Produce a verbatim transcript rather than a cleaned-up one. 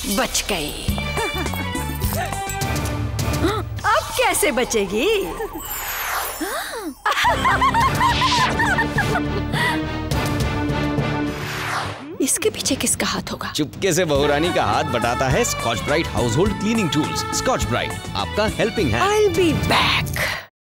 बच गई। अब कैसे बचेगी? इसके पीछे किसका हाथ होगा? चुपके से बहुरानी का हाथ बटाता है Scotch Brite household cleaning tools. Scotch Brite, आपका helping hand. I'll be back.